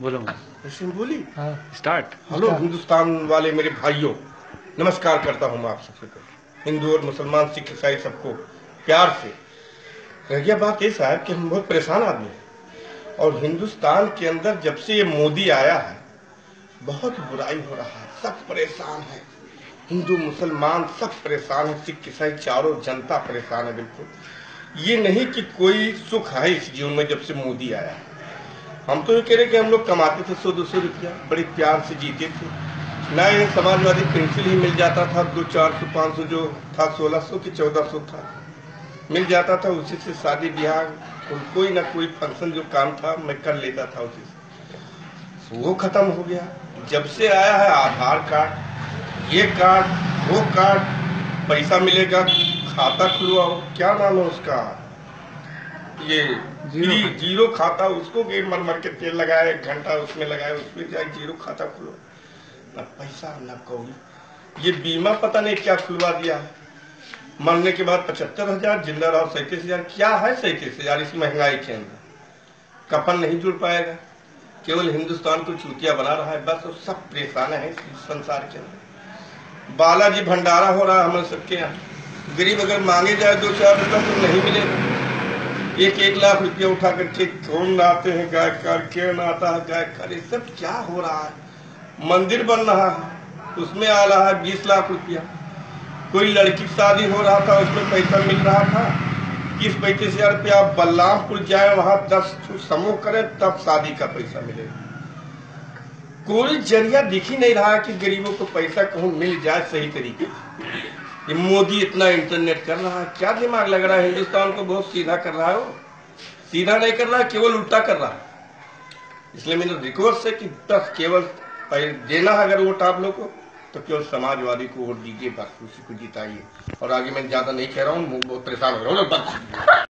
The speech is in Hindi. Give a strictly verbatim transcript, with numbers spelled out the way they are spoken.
बोलो बोली। हाँ स्टार्ट। हेलो हिंदुस्तान वाले मेरे भाइयों, नमस्कार करता हूँ मैं आप सबसे को, हिंदू और मुसलमान सिख ईसाई सबको प्यार से। रह गया बात ये साहब कि हम बहुत परेशान आदमी हैं और हिंदुस्तान के अंदर जब से ये मोदी आया है बहुत बुराई हो रहा है, सब परेशान है, हिंदू मुसलमान सब परेशान है, सिख ईसाई चारों जनता परेशान है। बिल्कुल ये नहीं कि कोई सुख है इस जीवन में जब से मोदी आया है। हम तो ये कह रहे कि हम लोग कमाते थे सौ दो सौ रुपया, बड़े प्यार से जीते थे, ना ये समाजवादी पेंसिल ही मिल जाता था, दो चार सौ पाँच सौ जो था सोलह सौ की चौदह सौ था मिल जाता था, उसी से शादी ब्याह कोई ना कोई फंक्शन जो काम था मैं कर लेता था उसी से। वो खत्म हो गया। जब से आया है आधार कार्ड, ये कार्ड वो कार्ड, पैसा मिलेगा, खाता खुलवाओ, क्या नाम है उसका, ये जीरो, जीरो खाता, उसको गेम मर मर के तेल लगाया, एक घंटा उसमें लगाया, उसमें जाए जीरो खाता खुलो, ना पैसा ना कौड़ी। ये बीमा पता नहीं क्या खुलवा दिया है, मरने के बाद पचहत्तर हजार, जिंदा रहो सैंतीस हजार। क्या है सैंतीस हजार इस महंगाई के अंदर? कफन नहीं जुड़ पाएगा, केवल हिंदुस्तान को चूतिया बना रहा है बस। और सब परेशान है संसार के अंदर। बालाजी भंडारा हो रहा है हमारे सबके यहाँ। गरीब अगर मांगे जाए दो चार रुपया तो नहीं मिलेगा। एक एक लाख रुपया उठा करके कौन आते हैं गायकार, क्यों आता है गायकार, ये सब क्या हो रहा है? मंदिर बन रहा है उसमें आ रहा है बीस लाख रुपया। कोई लड़की शादी हो रहा था उसमें पैसा मिल रहा था तीस पैंतीस हजार रुपया। आप बलरामपुर जाए वहां दस समूह करें तब शादी का पैसा मिलेगा। कोई जरिया दिख ही नहीं रहा है कि गरीबों को पैसा कहूँ मिल जाए सही तरीके से। ये मोदी इतना इंटरनेट कर रहा है, क्या दिमाग लग रहा है? हिंदुस्तान को बहुत सीधा कर रहा है, वो सीधा नहीं कर रहा है, केवल उल्टा कर रहा है। इसलिए मेरा रिक्वेस्ट है कि बस केवल देना है अगर वोट आप लोग को तो केवल समाजवादी को वोट दीजिए, बस उसी को जिताइए। और आगे मैं ज्यादा नहीं कह रहा हूँ, बहुत परेशान हो रहा हूँ।